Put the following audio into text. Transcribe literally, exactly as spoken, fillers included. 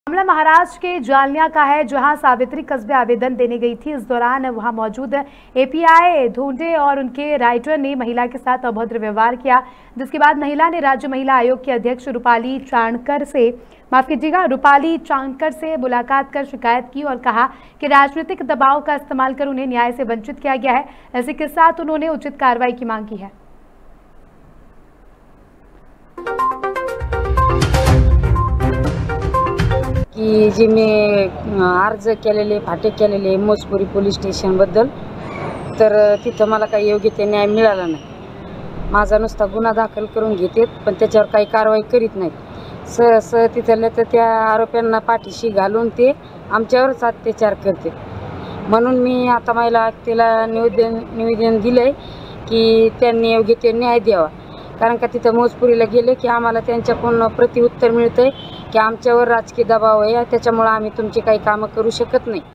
मामला महाराष्ट्र के जालनिया का है, जहां सावित्री कस्बे आवेदन देने गई थी। इस दौरान वहां मौजूद एपीआई ढूंढे और उनके राइटर ने महिला के साथ अभद्र व्यवहार किया, जिसके बाद महिला ने राज्य महिला आयोग की अध्यक्ष रूपाली चाणकर से माफ कीजिएगा रूपाली चाणकर से मुलाकात कर शिकायत की और कहा कि राजनीतिक दबाव का इस्तेमाल कर उन्हें न्याय से वंचित किया गया है। इसी के साथ उन्होंने उचित कार्रवाई की मांग की है। की जे मी अर्ज केलेले फाटे केलेले मोजपुरी पोलीस स्टेशनबद्दल, तर तिथं मला काही योग्य ते न्याय मिळाला नाही। माझा नुसता गुन्हा दाखल करून घेतात, पण त्याच्यावर काही कारवाई करीत नाहीत। सहस तिथल्या तर त्या आरोपींना पाठीशी घालून ते आमच्यावरच अत्याचार करते। म्हणून मी आता महिला आयुक्ताला निवेदन निवेदन दिलंय की त्यांनी योग्य ते न्याय द्यावा, कारण का तिथं मोजपुरीला गेले की आम्हाला त्यांच्याकडून प्रतिउत्तर मिळतंय की आमच्यावर राजकीय दबाव आहे, त्याच्यामुळे आम्ही तुमची काही कामं करू शकत नाही।